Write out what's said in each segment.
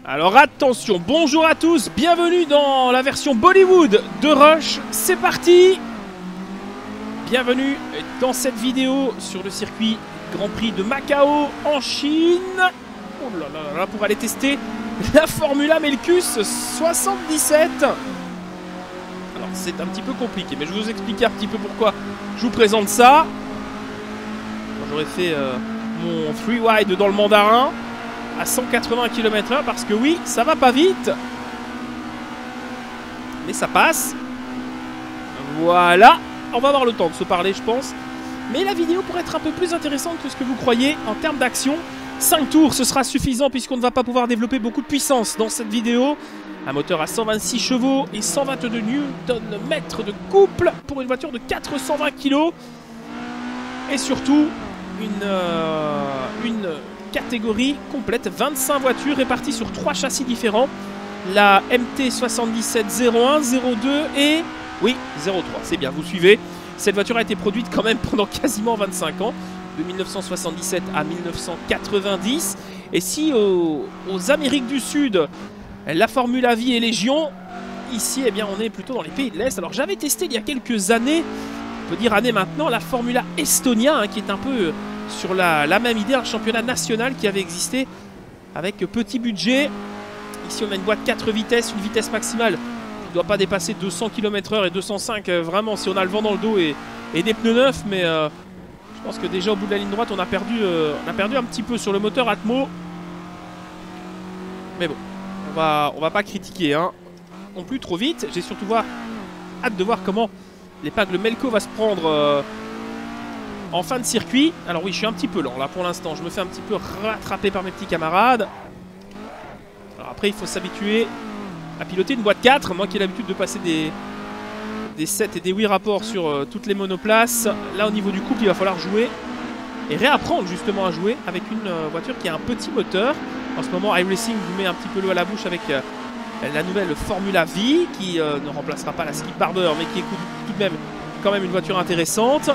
Alors attention, bonjour à tous, bienvenue dans la version Bollywood de Rush, c'est parti. Bienvenue dans cette vidéo sur le circuit Grand Prix de Macao en Chine. Oh là là là, pour aller tester la Formula Melkus 77. Alors c'est un petit peu compliqué, mais je vais vous expliquer un petit peu pourquoi je vous présente ça. J'aurais fait mon free wide dans le mandarin à 180 km/h parce que oui, ça va pas vite. Mais ça passe. Voilà. On va avoir le temps de se parler, je pense. Mais la vidéo pourrait être un peu plus intéressante que ce que vous croyez en termes d'action. 5 tours, ce sera suffisant puisqu'on ne va pas pouvoir développer beaucoup de puissance dans cette vidéo. Un moteur à 126 chevaux et 122 Nm de couple pour une voiture de 420 kg. Et surtout, une catégorie complète, 25 voitures réparties sur 3 châssis différents. La MT7701, 02 et... oui, 03, c'est bien, vous suivez. Cette voiture a été produite quand même pendant quasiment 25 ans, de 1977 à 1990. Et si aux Amériques du Sud, la Formula Vie est légion, ici, eh bien, on est plutôt dans les pays de l'Est. Alors j'avais testé il y a quelques années, on peut dire années maintenant, la Formula Estonia, hein, qui est un peu sur la même idée, un championnat national qui avait existé avec petit budget. Ici, on a une boîte 4 vitesses, une vitesse maximale qui ne doit pas dépasser 200 km/h et 205 vraiment si on a le vent dans le dos et des pneus neufs. Mais je pense que déjà au bout de la ligne droite, on a perdu un petit peu sur le moteur Atmo. Mais bon, on va pas critiquer, hein, non plus trop vite. J'ai surtout hâte de voir comment l'épingle Melco va se prendre en fin de circuit. Alors oui, je suis un petit peu lent là pour l'instant. Je me fais un petit peu rattraper par mes petits camarades. Alors après, il faut s'habituer à piloter une boîte 4. Moi qui ai l'habitude de passer des 7 et des 8 rapports sur toutes les monoplaces. Là, au niveau du couple, il va falloir jouer et réapprendre justement à jouer avec une voiture qui a un petit moteur. En ce moment, iRacing vous met un petit peu l'eau à la bouche avec la nouvelle Formula Vie qui ne remplacera pas la Skip Barber, mais qui est tout de même quand même une voiture intéressante.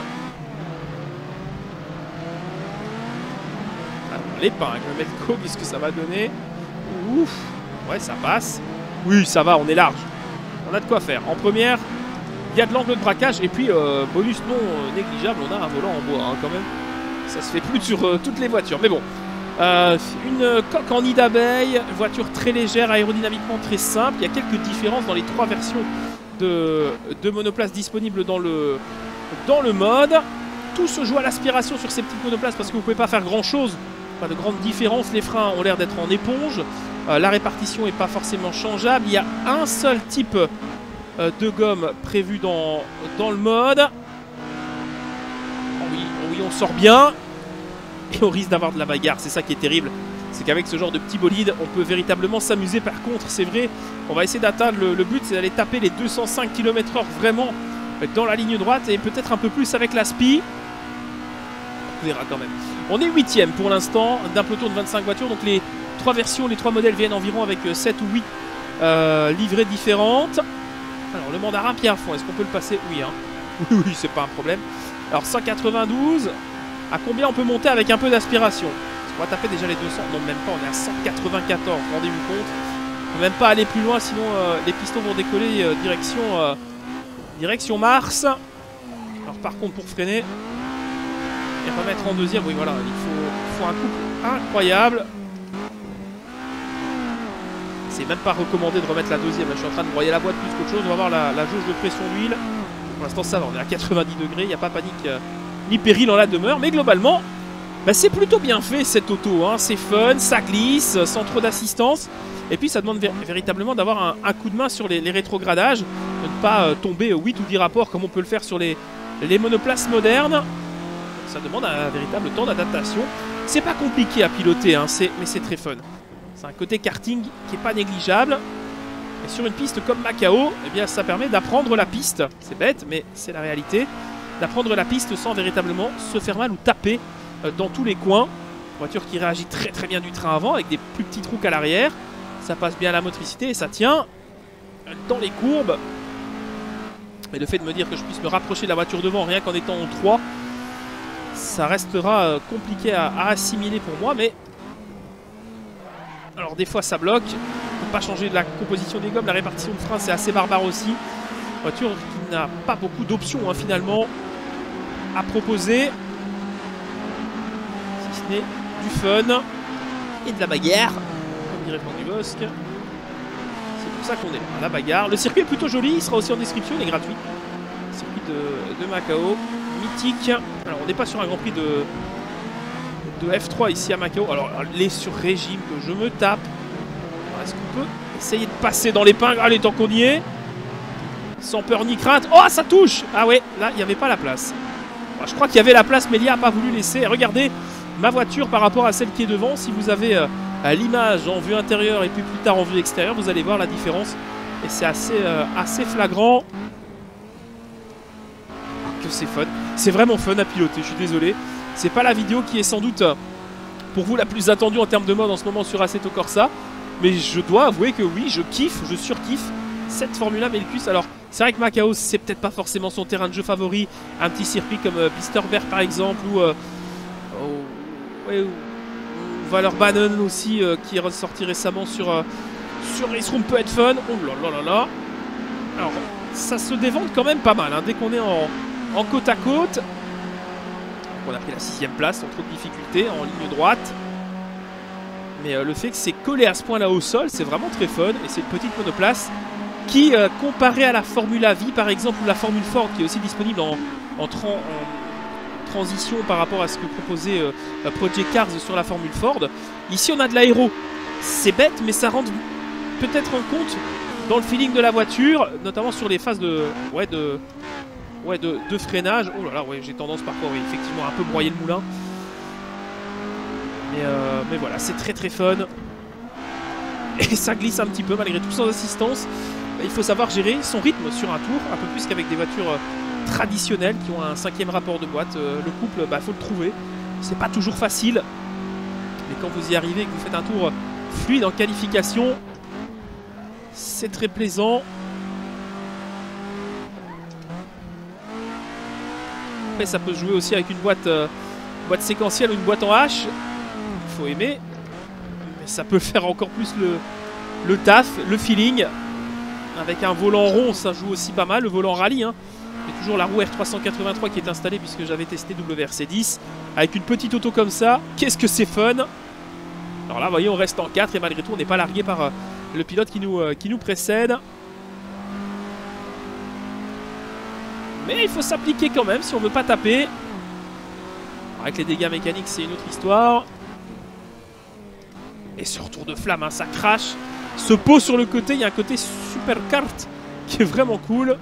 L'épingle Melco, qu'est-ce que ça va donner? Ouf, ouais, ça passe. Oui, ça va, on est large. On a de quoi faire. En première, il y a de l'angle de braquage. Et puis, bonus non négligeable, on a un volant en bois, hein, quand même. Ça se fait plus sur toutes les voitures. Mais bon, une coque en nid d'abeille, voiture très légère, aérodynamiquement très simple. Il y a quelques différences dans les 3 versions de monoplaces disponibles dans le mode. Tout se joue à l'aspiration sur ces petites monoplaces parce que vous ne pouvez pas faire grand-chose. Pas de grande différence, les freins ont l'air d'être en éponge, la répartition n'est pas forcément changeable, il y a un seul type de gomme prévu dans le mode. Oh oui, on sort bien et on risque d'avoir de la bagarre, c'est ça qui est terrible, c'est qu'avec ce genre de petit bolide, on peut véritablement s'amuser. Par contre, c'est vrai, on va essayer d'atteindre le but, c'est d'aller taper les 205 km/h vraiment dans la ligne droite et peut-être un peu plus avec la SPI. On verra quand même. On est 8ème pour l'instant d'un peloton de 25 voitures. Donc les 3 versions, les 3 modèles viennent environ avec 7 ou 8 livrées différentes. Alors le mandarin pied à fond, est-ce qu'on peut le passer? Oui, hein. Oui, c'est pas un problème. Alors 192, à combien on peut monter avec un peu d'aspiration? On va taper déjà les 200. Non, même pas, on est à 194, rendez-vous compte. On peut même pas aller plus loin, sinon les pistons vont décoller direction Mars. Alors par contre, pour freiner et remettre en deuxième, oui voilà, il faut un couple incroyable. C'est même pas recommandé de remettre la deuxième. Là, je suis en train de broyer la boîte plus qu'autre chose. On va voir la jauge de pression d'huile. Pour l'instant ça va, on est à 90 degrés, il n'y a pas panique ni péril en la demeure. Mais globalement, bah, c'est plutôt bien fait cette auto, hein. C'est fun, ça glisse, sans trop d'assistance. Et puis ça demande véritablement d'avoir un coup de main sur les rétrogradages. De ne pas tomber 8 ou 10 rapports comme on peut le faire sur les monoplaces modernes. Ça demande un véritable temps d'adaptation. C'est pas compliqué à piloter, hein, mais c'est très fun. C'est un côté karting qui n'est pas négligeable. Et sur une piste comme Macao, eh bien, ça permet d'apprendre la piste. C'est bête, mais c'est la réalité. D'apprendre la piste sans véritablement se faire mal ou taper dans tous les coins. Voiture qui réagit très très bien du train avant avec des plus petits trous qu'à l'arrière. Ça passe bien à la motricité et ça tient dans les courbes. Mais le fait de me dire que je puisse me rapprocher de la voiture devant rien qu'en étant en 3, ça restera compliqué à assimiler pour moi, mais Alors des fois ça bloque, on ne peut pas changer de la composition des gommes, la répartition de frein c'est assez barbare aussi. Voiture qui n'a pas beaucoup d'options hein, finalement à proposer. Si ce n'est du fun et de la bagarre, comme dirait Franck Dubosc. C'est pour ça qu'on est là, la bagarre. Le circuit est plutôt joli, il sera aussi en description, il est gratuit. Le circuit de Macao, mythique. Alors on n'est pas sur un Grand Prix de F3 ici à Macao. Alors les sur régime que je me tape. Est-ce qu'on peut essayer de passer dans l'épingle? Allez, tant qu'on y est. Sans peur ni crainte. Oh, ça touche! Ah ouais, là, il n'y avait pas la place. Bon, je crois qu'il y avait la place, mais Lia n'a pas voulu laisser. Regardez ma voiture par rapport à celle qui est devant. Si vous avez l'image en vue intérieure et puis plus tard en vue extérieure, vous allez voir la différence. Et c'est assez flagrant. Que c'est fun. C'est vraiment fun à piloter, je suis désolé. C'est pas la vidéo qui est sans doute pour vous la plus attendue en termes de mode en ce moment sur Assetto Corsa. Mais je dois avouer que oui, je kiffe, je surkiffe cette Formula Melkus. Alors, c'est vrai que Macao, c'est peut-être pas forcément son terrain de jeu favori. Un petit circuit comme Pisterberg par exemple, ou Valorbanen aussi, qui est ressorti récemment sur Race Room peut être fun. Oh là là là là. Alors, ça se dévente quand même pas mal, hein, dès qu'on est en côte à côte. On a pris la 6ème place sans trop de difficultés, en ligne droite. Mais le fait que c'est collé à ce point là au sol, c'est vraiment très fun. Et c'est une petite monoplace qui, comparée à la Formula V par exemple, ou la Formule Ford qui est aussi disponible en transition par rapport à ce que proposait Project Cars sur la Formule Ford. Ici on a de l'aéro. C'est bête mais ça rentre peut-être en compte dans le feeling de la voiture, notamment sur les phases de freinage. Oh là là, ouais, j'ai tendance parfois effectivement à un peu broyer le moulin. Mais voilà, c'est très très fun. Et ça glisse un petit peu malgré tout sans assistance. Il faut savoir gérer son rythme sur un tour, un peu plus qu'avec des voitures traditionnelles qui ont un 5e rapport de boîte. Le couple, faut le trouver. C'est pas toujours facile. Mais quand vous y arrivez et que vous faites un tour fluide en qualification, c'est très plaisant. Après, ça peut jouer aussi avec une boîte séquentielle ou une boîte en H. Il faut aimer. Mais ça peut faire encore plus le taf, le feeling. Avec un volant rond, ça joue aussi pas mal. Le volant rallye, hein. Il y a toujours la roue R383 qui est installée puisque j'avais testé WRC10. Avec une petite auto comme ça, qu'est-ce que c'est fun! Alors là, vous voyez, on reste en 4 et malgré tout, on n'est pas largué par le pilote qui nous précède. Mais il faut s'appliquer quand même si on veut pas taper. Alors avec les dégâts mécaniques, c'est une autre histoire. Et ce retour de flamme, hein, ça crache. Ce pot sur le côté, il y a un côté super kart qui est vraiment cool.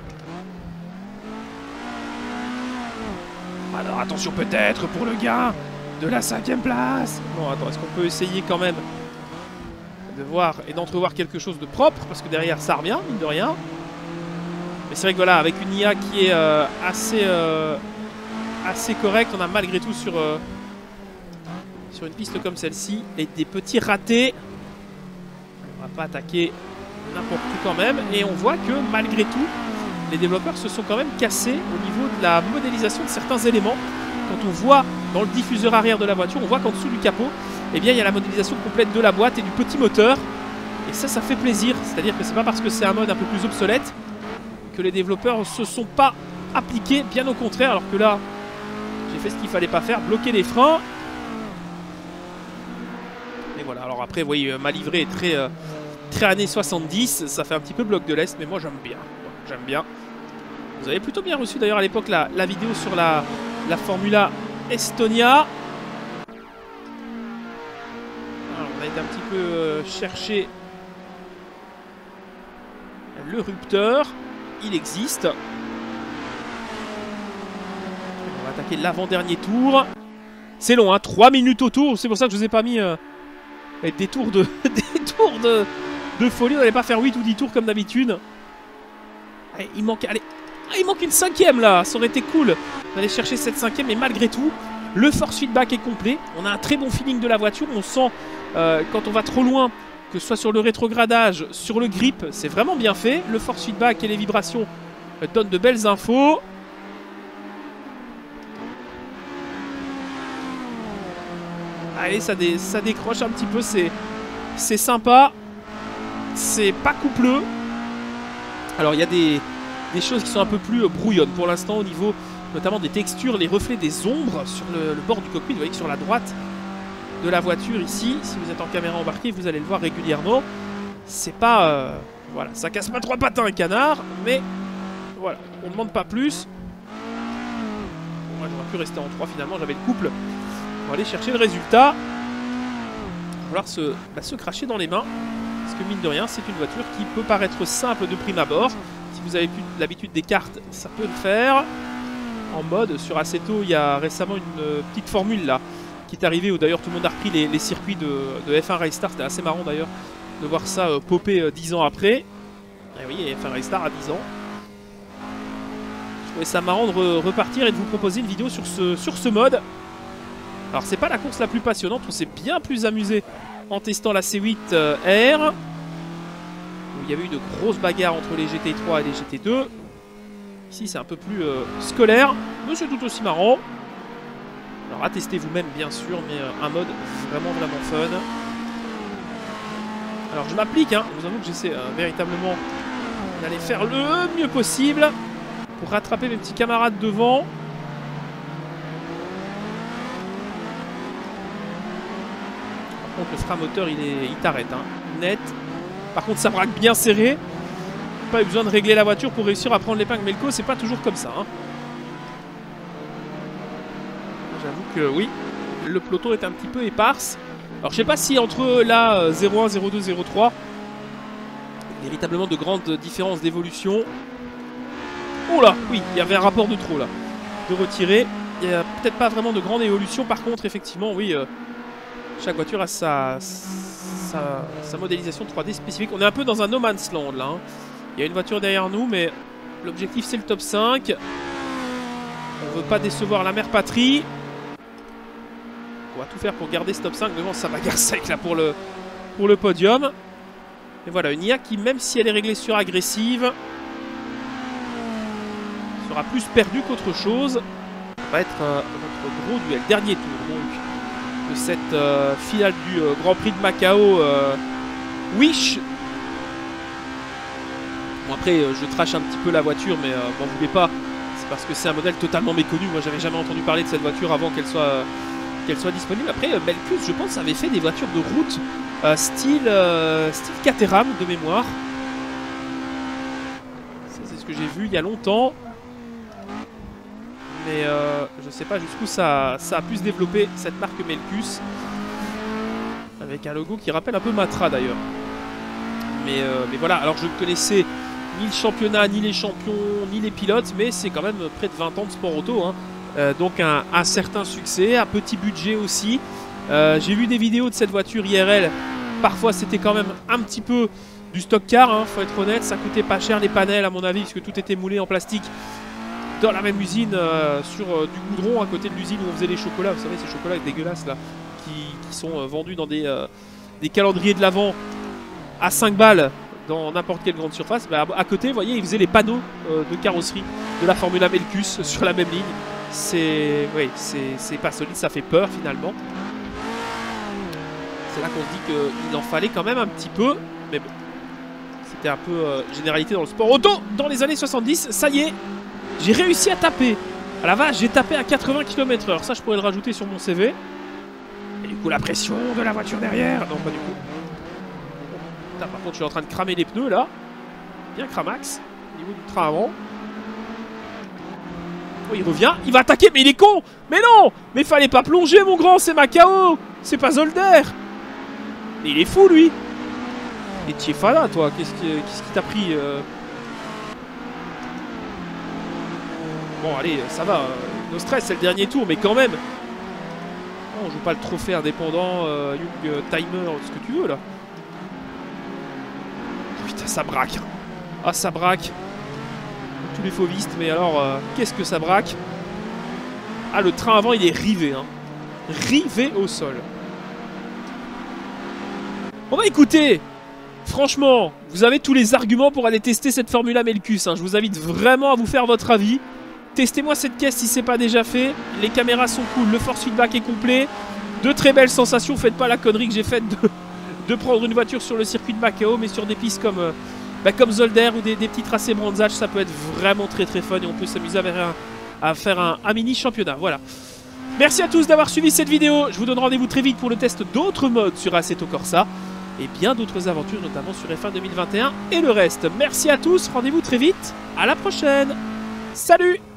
Alors attention peut-être pour le gain de la 5e place. Bon, attends, est-ce qu'on peut essayer quand même de voir et d'entrevoir quelque chose de propre? Parce que derrière ça revient, mine de rien. Mais c'est vrai que voilà, avec une IA qui est assez correcte, on a malgré tout sur une piste comme celle-ci et des petits ratés. On va pas attaquer n'importe où quand même. Et on voit que malgré tout, les développeurs se sont quand même cassés au niveau de la modélisation de certains éléments. Quand on voit dans le diffuseur arrière de la voiture, on voit qu'en dessous du capot, eh bien, il y a la modélisation complète de la boîte et du petit moteur. Et ça fait plaisir. C'est-à-dire que c'est pas parce que c'est un mode un peu plus obsolète que les développeurs se sont pas appliqués, bien au contraire. Alors que là, j'ai fait ce qu'il fallait pas faire, bloquer les freins. Et voilà, alors après, vous voyez, ma livrée est très années 70, ça fait un petit peu bloc de l'Est, mais moi j'aime bien. J'aime bien. Vous avez plutôt bien reçu d'ailleurs à l'époque la vidéo sur la Formula Estonia. Alors, on a été un petit peu chercher le rupteur. Il existe. On va attaquer l'avant-dernier tour. C'est long, hein, 3 minutes au tour. C'est pour ça que je vous ai pas mis des tours de folie. On n'allait pas faire 8 ou 10 tours comme d'habitude. Il manque, allez, il manque une 5e là. Ça aurait été cool d'aller chercher cette 5e, mais malgré tout, le force feedback est complet. On a un très bon feeling de la voiture. On sent quand on va trop loin, que ce soit sur le rétrogradage, sur le grip, c'est vraiment bien fait. Le force feedback et les vibrations donnent de belles infos. Allez, ça décroche un petit peu, c'est c'est sympa. C'est pas coupleux. Alors il y a des choses qui sont un peu plus brouillonnes pour l'instant au niveau notamment des textures, les reflets des ombres sur le bord du cockpit. Vous voyez que sur la droite de la voiture ici, si vous êtes en caméra embarquée, vous allez le voir régulièrement. C'est pas... voilà, ça casse pas trois patins un canard, mais voilà, on ne demande pas plus. Bon, moi j'aurais pu rester en 3 finalement, j'avais le couple. On va aller chercher le résultat. Il va falloir se cracher dans les mains. Parce que mine de rien, c'est une voiture qui peut paraître simple de prime abord. Si vous avez plus l'habitude des cartes, ça peut le faire. En mode, sur Assetto, il y a récemment une petite formule là qui est arrivée où d'ailleurs tout le monde a repris les circuits de F1 Race-Star. C'était assez marrant d'ailleurs de voir ça popper 10 ans après. Et oui, F1 Race-Star à 10 ans. Je trouvais ça marrant de repartir et de vous proposer une vidéo sur ce mode. Alors c'est pas la course la plus passionnante, on s'est bien plus amusé en testant la C8 R. Où il y avait eu de grosses bagarres entre les GT3 et les GT2. Ici c'est un peu plus scolaire, mais c'est tout aussi marrant. Alors à tester vous-même bien sûr, mais un mode vraiment fun. Alors je m'applique, hein. Je vous avoue que j'essaie véritablement d'aller faire le mieux possible pour rattraper mes petits camarades devant. Par contre le frein moteur il t'arrête, hein. Net. Par contre ça braque bien serré. Pas eu besoin de régler la voiture pour réussir à prendre l'épingle Melco, c'est pas toujours comme ça, hein. J'avoue que oui, le peloton est un petit peu éparse. Alors je sais pas si entre la 01, 02, 03 véritablement de grandes différences d'évolution. Oh là, oui, il y avait un rapport de trop là. De retirer. Il n'y a peut-être pas vraiment de grande évolution. Par contre, effectivement, oui, chaque voiture a sa modélisation 3D spécifique. On est un peu dans un no man's land là, hein. Il y a une voiture derrière nous, mais l'objectif c'est le top 5. On veut pas décevoir la mère patrie. On va tout faire pour garder ce top 5. Devant, ça bagarre sec là pour le podium. Et voilà, une IA qui, même si elle est réglée sur agressive, sera plus perdue qu'autre chose. Ça va être notre gros duel. Dernier tour donc de cette finale du Grand Prix de Macao Wish. Bon après je trash un petit peu la voiture, mais m'en voulez pas, c'est parce que c'est un modèle totalement méconnu. Moi j'avais jamais entendu parler de cette voiture avant qu'elle soit disponible. Après Melkus je pense avait fait des voitures de route style Caterham de mémoire. C'est ce que j'ai vu il y a longtemps. Mais je sais pas jusqu'où ça a pu se développer cette marque Melkus. Avec un logo qui rappelle un peu Matra d'ailleurs. Mais voilà, alors je ne connaissais ni le championnat, ni les champions, ni les pilotes, mais c'est quand même près de 20 ans de sport auto, hein. Donc un certain succès, un petit budget aussi. J'ai vu des vidéos de cette voiture IRL, parfois c'était quand même un petit peu du stock car, hein, faut être honnête, ça coûtait pas cher les panels à mon avis, parce que tout était moulé en plastique dans la même usine, sur du goudron à côté de l'usine où on faisait les chocolats, vous savez ces chocolats dégueulasses là, qui sont vendus dans des calendriers de l'Avent à 5 balles dans n'importe quelle grande surface. Bah, à côté, vous voyez, ils faisaient les panneaux de carrosserie de la Formula Melkus sur la même ligne. C'est pas solide, ça fait peur finalement. C'est là qu'on se dit qu'il en fallait quand même un petit peu. Mais bon, c'était un peu généralité dans le sport auto dans les années 70. Ça y est, j'ai réussi à taper. À la vache, j'ai tapé à 80 km/h. Ça, je pourrais le rajouter sur mon CV. Et du coup, la pression de la voiture derrière. Non, pas du coup. Par contre, je suis en train de cramer les pneus là. Bien cramax. Au niveau du train avant. Oh, il revient. Il va attaquer. Mais il est con. Mais non. Mais fallait pas plonger, mon grand. C'est Macao. C'est pas Zolder. Mais il est fou, lui. Et Tiefala, toi. Qu'est-ce qui t'a pris Bon, allez, ça va. No stress, c'est le dernier tour. Mais quand même. Oh, on joue pas le trophée indépendant. Young Timer, ce que tu veux, là. Putain, ça braque. Ah, ça braque. Tous les fauvistes, mais alors, qu'est-ce que ça braque? Ah, le train avant, il est rivé. Hein. Rivé au sol. Bon, bah écoutez, franchement, vous avez tous les arguments pour aller tester cette Formula Melkus. Hein. Je vous invite vraiment à vous faire votre avis. Testez-moi cette caisse si c'est pas déjà fait. Les caméras sont cool, le force feedback est complet. De très belles sensations. Faites pas la connerie que j'ai faite de prendre une voiture sur le circuit de Macao, mais sur des pistes comme Zolder ou des petits tracés bronzage, ça peut être vraiment très très fun et on peut s'amuser à faire un mini championnat. Voilà. Merci à tous d'avoir suivi cette vidéo. Je vous donne rendez-vous très vite pour le test d'autres modes sur Assetto Corsa et bien d'autres aventures, notamment sur F1 2021 et le reste. Merci à tous, rendez-vous très vite. À la prochaine. Salut!